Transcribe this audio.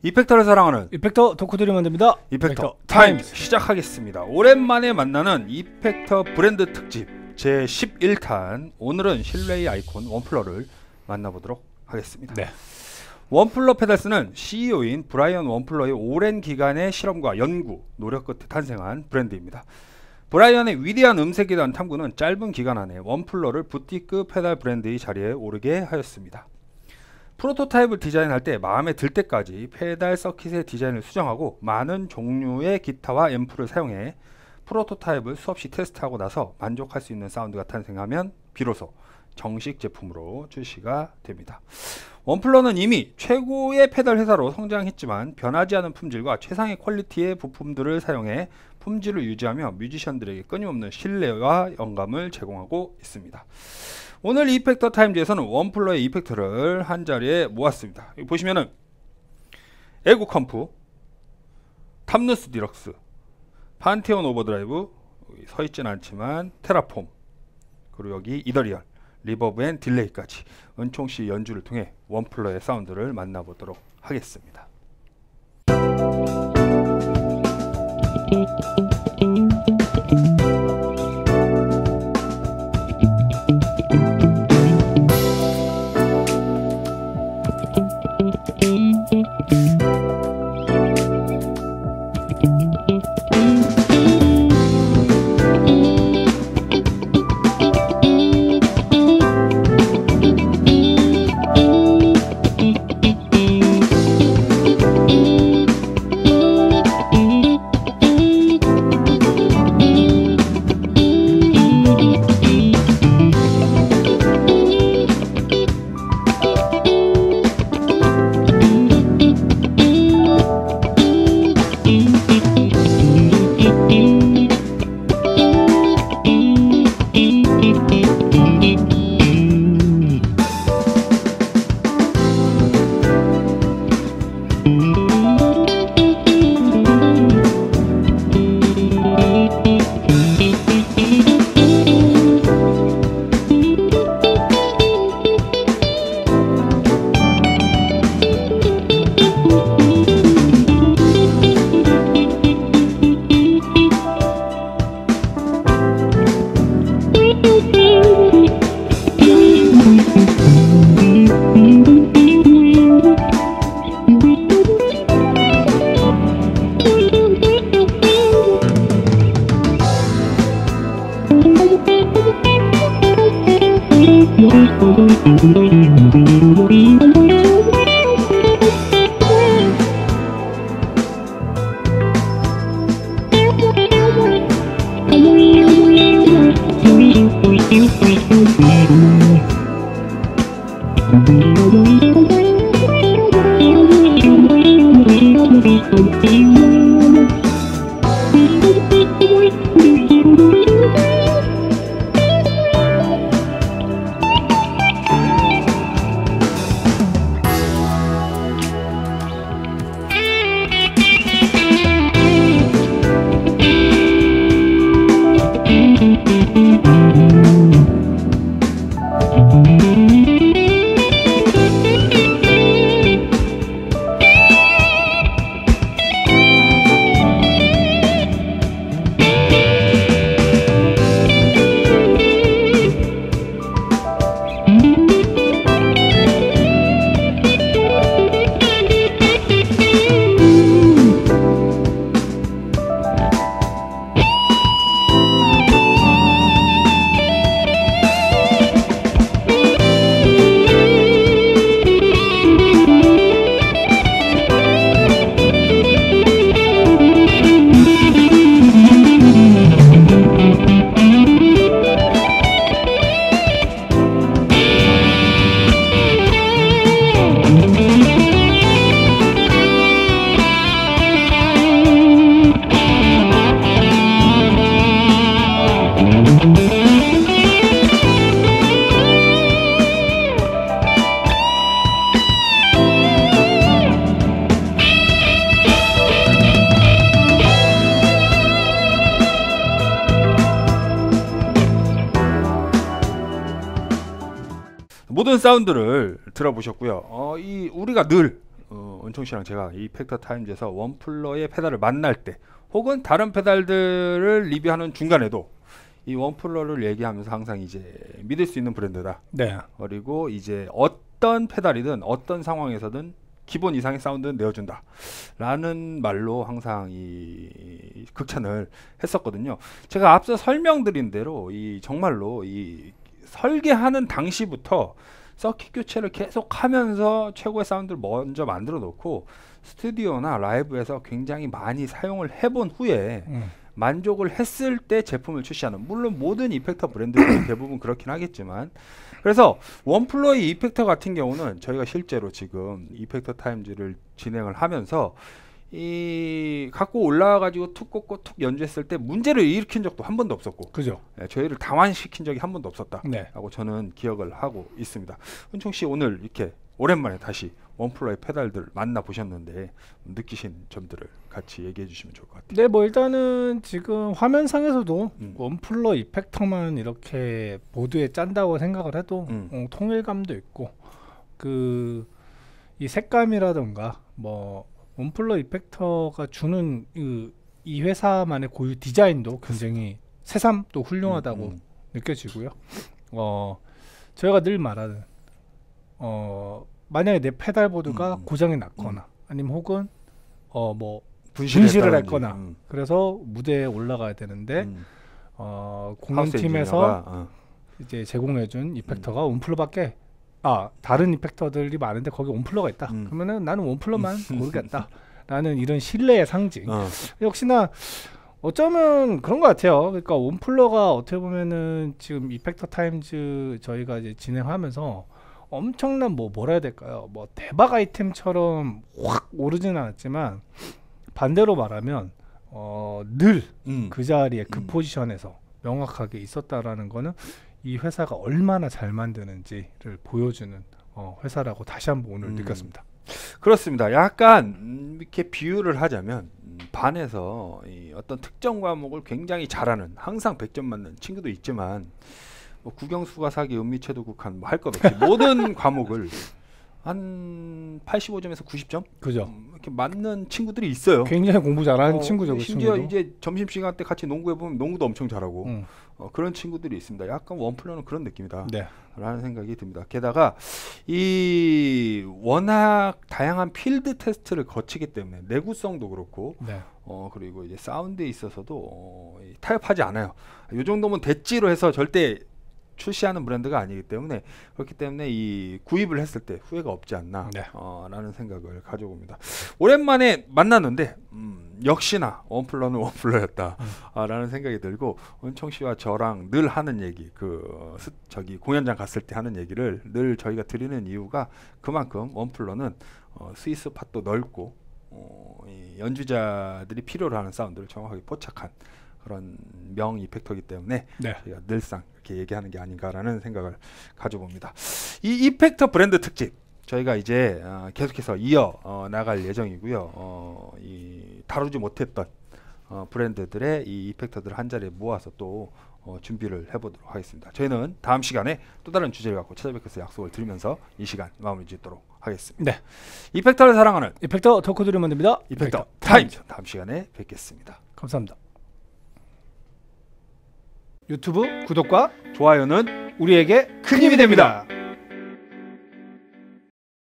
이펙터를 사랑하는 이펙터 덕후들이 만듭니다. 이펙터 타임즈 시작하겠습니다. 오랜만에 만나는 이펙터 브랜드 특집 제 11탄. 오늘은 실내의 아이콘 원플러를 만나보도록 하겠습니다. 네. 원플러 페달스는 CEO인 브라이언 원플러의 오랜 기간의 실험과 연구, 노력 끝에 탄생한 브랜드입니다. 브라이언의 위대한 음색에 대한 탐구는 짧은 기간 안에 원플러를 부티크 페달 브랜드의 자리에 오르게 하였습니다. 프로토타입을 디자인할 때 마음에 들 때까지 페달 서킷의 디자인을 수정하고 많은 종류의 기타와 앰프를 사용해 프로토타입을 수없이 테스트하고 나서 만족할 수 있는 사운드가 탄생하면 비로소 정식 제품으로 출시가 됩니다. 원플러는 이미 최고의 페달 회사로 성장했지만 변하지 않은 품질과 최상의 퀄리티의 부품들을 사용해 품질을 유지하며 뮤지션들에게 끊임없는 신뢰와 영감을 제공하고 있습니다. 오늘 이펙터 타임즈에서는 원플러의 이펙터를 한 자리에 모았습니다. 여기 보시면은 에고 컴프, 탑누스 디럭스, 판테온 오버드라이브, 여기 서있진 않지만 테라폼, 그리고 여기 이더리얼, 리버브 앤 딜레이까지 은총씨 연주를 통해 원플러의 사운드를 만나보도록 하겠습니다. 모든 사운드를 들어보셨고요. 우리가 늘 은총 씨랑 제가 이펙터 타임즈에서 원플러의 페달을 만날 때 혹은 다른 페달들을 리뷰하는 중간에도 이 원플러를 얘기하면서 항상 이제 믿을 수 있는 브랜드다. 네. 그리고 이제 어떤 페달이든 어떤 상황에서든 기본 이상의 사운드는 내어준다 라는 말로 항상 이 극찬을 했었거든요. 제가 앞서 설명드린 대로 이 정말로 이 설계하는 당시부터 서킷 교체를 계속 하면서 최고의 사운드를 먼저 만들어 놓고 스튜디오나 라이브에서 굉장히 많이 사용을 해본 후에 만족을 했을 때 제품을 출시하는, 물론 모든 이펙터 브랜드들이 대부분 그렇긴 하겠지만, 그래서 원플러의 이펙터 같은 경우는 저희가 실제로 지금 이펙터 타임즈를 진행을 하면서 이 갖고 올라와가지고 툭 꽂고 툭 연주했을 때 문제를 일으킨 적도 한 번도 없었고, 그죠. 저희를 당황시킨 적이 한 번도 없었다 네. 라고 저는 기억을 하고 있습니다. 은총씨 오늘 이렇게 오랜만에 다시 원플러의 페달들 만나보셨는데 느끼신 점들을 같이 얘기해 주시면 좋을 것 같아요. 네, 뭐 일단은 지금 화면상에서도 원플러 이펙터만 이렇게 보드에 짠다고 생각을 해도 통일감도 있고, 그 이 색감이라던가 뭐 원플러 이펙터가 주는 이 회사만의 고유 디자인도 굉장히 새삼 또 훌륭하다고 느껴지고요. 저희가 늘 말하는 만약에 내 페달보드가 고장이 났거나 아니면 혹은 뭐 분실을 했거나 그래서 무대에 올라가야 되는데 공연팀에서 이제 제공해준 이펙터가 원플러밖에 다른 이펙터들이 많은데 거기 원플러가 있다. 그러면은 나는 원플러만 고르겠다 라는 이런 신뢰의 상징. 역시나 어쩌면 그런 것 같아요. 그러니까 원플러가 어떻게 보면은 지금 이펙터 타임즈 저희가 이제 진행하면서 엄청난 뭐라 해야 될까요? 뭐 대박 아이템처럼 확 오르진 않았지만, 반대로 말하면 늘 그 자리에 그 포지션에서 명확하게 있었다라는 거는 이 회사가 얼마나 잘 만드는지를 보여주는 회사라고 다시 한번 오늘 느꼈습니다. 그렇습니다. 약간 이렇게 비유를 하자면 반에서 이 어떤 특정 과목을 굉장히 잘하는, 항상 100점 맞는 친구도 있지만 뭐 국영수가 사기 은미채도 국한 뭐 할 것 없이 모든 과목을 한 85점에서 90점? 그죠. 이렇게 맞는 친구들이 있어요. 굉장히 공부 잘하는 친구죠. 그 심지어 친구도. 이제 점심시간 때 같이 농구해보면 농구도 엄청 잘하고 그런 친구들이 있습니다. 약간 원플러는 그런 느낌이다 네. 라는 생각이 듭니다. 게다가 이 워낙 다양한 필드 테스트를 거치기 때문에 내구성도 그렇고 네. 그리고 이제 사운드에 있어서도 타협하지 않아요. 이 정도면 됐지로 해서 절대 출시하는 브랜드가 아니기 때문에, 그렇기 때문에 이 구입을 했을 때 후회가 없지 않나 라는 생각을 가져봅니다. 오랜만에 만났는데 역시나 원플러는 원플러였다 라는 생각이 들고, 은총 씨와 저랑 늘 하는 얘기, 저기 공연장 갔을 때 하는 얘기를 늘 저희가 드리는 이유가 그만큼 원플러는 스위스 팟도 넓고 이 연주자들이 필요로 하는 사운드를 정확하게 포착한 그런 명 이펙터이기 때문에 저희가 늘상 이렇게 얘기하는 게 아닌가라는 생각을 가져봅니다. 이 이펙터 브랜드 특집 저희가 이제 계속해서 이어 나갈 예정이고요. 이 다루지 못했던 브랜드들의 이 이펙터들 한 자리에 모아서 또 준비를 해보도록 하겠습니다. 저희는 다음 시간에 또 다른 주제를 갖고 찾아뵙겠서 약속을 드리면서 이 시간 마무리 짓도록 하겠습니다. 네. 이펙터를 사랑하는 이펙터 덕후들이 만듭니다. 이펙터 타임즈. 다음 시간에 뵙겠습니다. 감사합니다. 유튜브 구독과 좋아요는 우리에게 큰 힘이 됩니다.